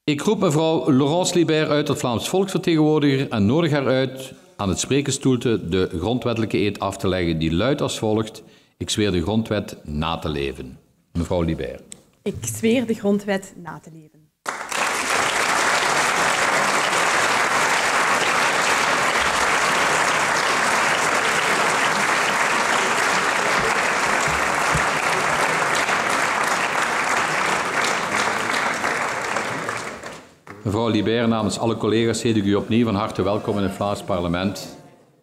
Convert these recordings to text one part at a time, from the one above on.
Ik roep mevrouw Laurence Libert uit tot Vlaams volksvertegenwoordiger en nodig haar uit aan het spreekgestoelte de grondwettelijke eed af te leggen die luidt als volgt. Ik zweer de grondwet na te leven. Mevrouw Libert. Ik zweer de grondwet na te leven. Mevrouw Libert, namens alle collega's heet ik u opnieuw van harte welkom in het Vlaams parlement.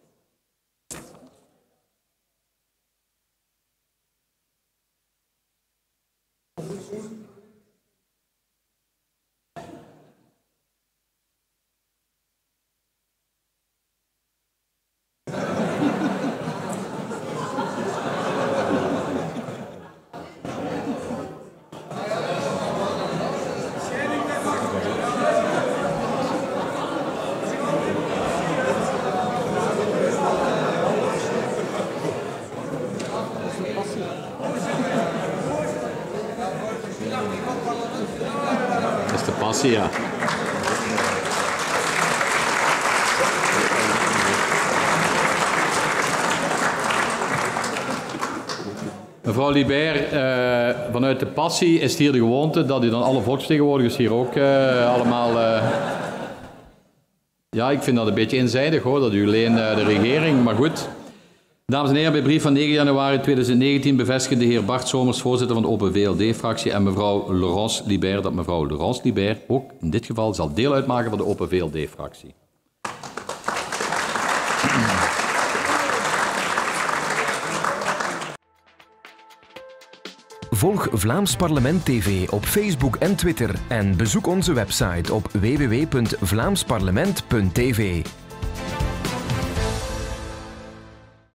Dat is de passie, ja. Mevrouw Libert, vanuit de passie is het hier de gewoonte dat u dan alle volksvertegenwoordigers hier ook allemaal... Ja, ik vind dat een beetje eenzijdig hoor, dat u alleen de regering, maar goed. Dames en heren, bij brief van 9 januari 2019 bevestigen de heer Bart Somers, voorzitter van de Open VLD-fractie, en mevrouw Laurence Libert dat mevrouw Laurence Libert ook in dit geval zal deel uitmaken van de Open VLD-fractie. Volg Vlaams Parlement TV op Facebook en Twitter en bezoek onze website op www.vlaamsparlement.tv.